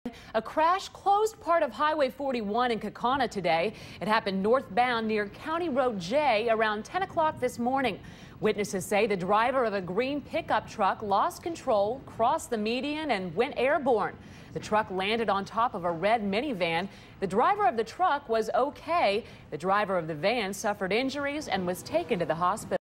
A crash closed part of Highway 41 in Kaukauna today. It happened northbound near County Road J around 10 o'clock this morning. Witnesses say the driver of a green pickup truck lost control, crossed the median, and went airborne. The truck landed on top of a red minivan. The driver of the truck was okay. The driver of the van suffered injuries and was taken to the hospital.